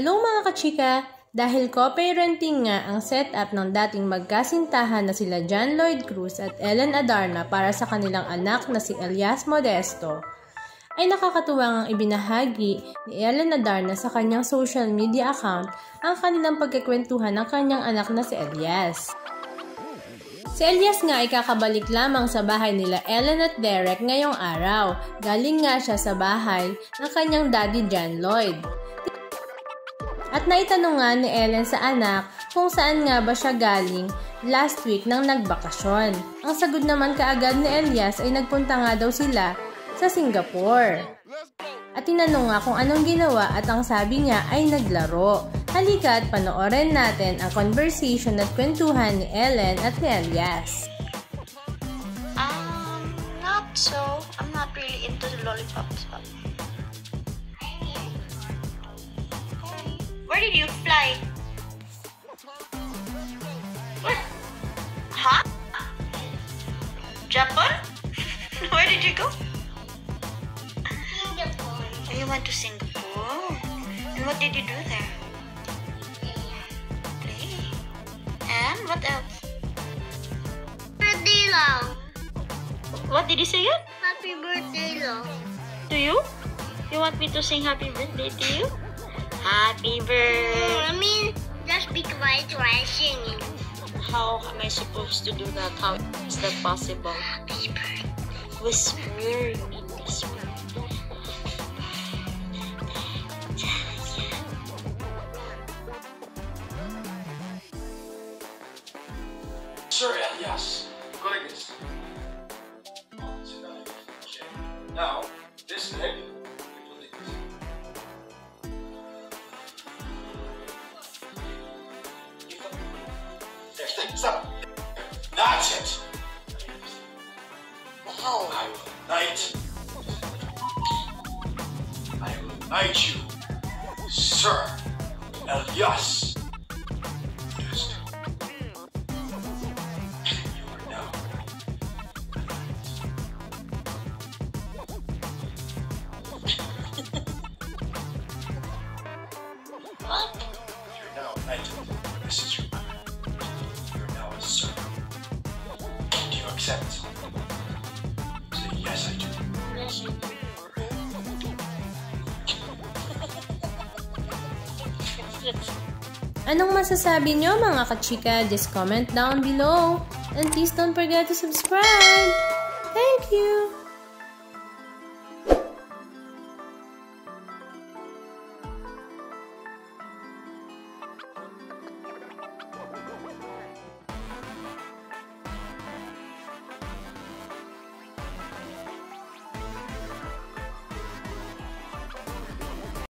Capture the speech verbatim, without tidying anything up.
Hello mga ka-Chikka! Dahil co-parenting nga ang setup ng dating magkasintahan na sila John Lloyd Cruz at Ellen Adarna para sa kanilang anak na si Elias Modesto, ay nakakatuwang ang ibinahagi ni Ellen Adarna sa kanyang social media account ang kanilang pagkikwentuhan ng kanyang anak na si Elias. Si Elias nga ay kakabalik lamang sa bahay nila Ellen at Derek ngayong araw. Galing nga siya sa bahay ng kanyang daddy John Lloyd. At naitanong nga ni Ellen sa anak kung saan nga ba siya galing last week nang nagbakasyon. Ang sagot naman kaagad ni Elias ay nagpunta nga daw sila sa Singapore. At tinanong nga kung anong ginawa at ang sabi niya ay naglaro. Halika at panoorin natin ang conversation at kwentuhan ni Ellen at ni Elias. Um, not so. I'm not really into the lollipops. Where did you fly? What? Huh? Japan? Where did you go? Singapore. Oh, you went to Singapore? And what did you do there? Play. And what else? Birthday long. What did you say again? Happy birthday long. To you? You want me to sing happy birthday to you? Happy birthday. I mean, just be quiet while singing. How am I supposed to do that? How is that possible? Happy birthday. Whisper. You need whisper. Sir Elias, go like this. Okay. Now, this leg. Stop. That's it. Wow. I will knight. I will knight you, Sir Elias. Just. You are now. What? You're now knighted. This is your honor. Sir, do you accept? Say yes, I do. Yes, I do. Anong masasabi nyo mga ka-Chikka? Just comment down below. And please don't forget to subscribe. Thank you!